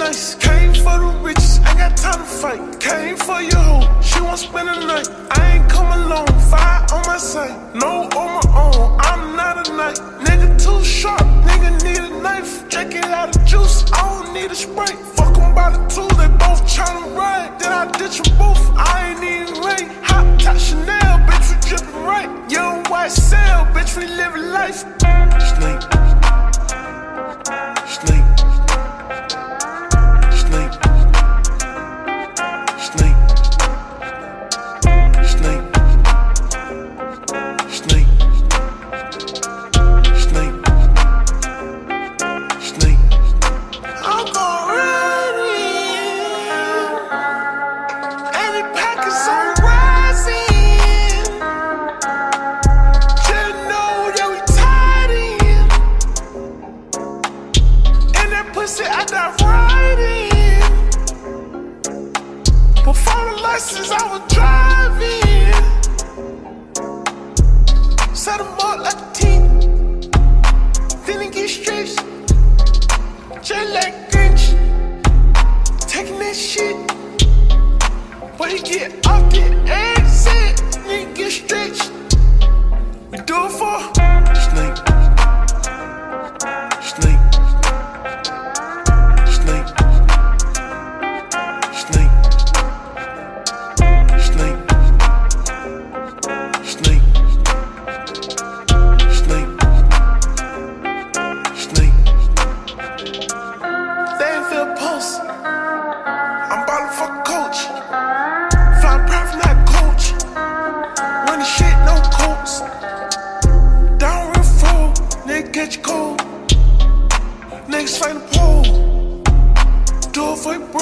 nice. Came for the riches, ain't got time to fight. Came for your hoe, she won't spend the night. I ain't come alone, fire on my side. No on my own, I'm not a knight. Nigga too sharp, nigga need a knife. Drink it out of juice, I don't need a Sprite. Fuck em by the two, they both tryna ride. Then I ditch them both, I ain't even right. Hot top Chanel, bitch, we drippin' right. Young white cell, bitch, we living life. Snake. Snake. Snake. Snake. Snake. Snake. Snake. Snake. I'm gon' ride in. Any packets on rising. Just know that we tied in. And that pussy I die riding. Before the license I was driving. Set 'em up like a team. Then it get stretched. Just like Grinch. Taking that shit. But you get off the exit. Then you get stretched. We do it for Snake. Snake. Snake. Snake. Snake. Snake. Snake. Snake. They ain't feel pulse. I'm ballin' for coach. Flying private, not coach. Running shit, no coats. Down real full, nigga get you cold. Niggas fight the pole. Do it for your bro.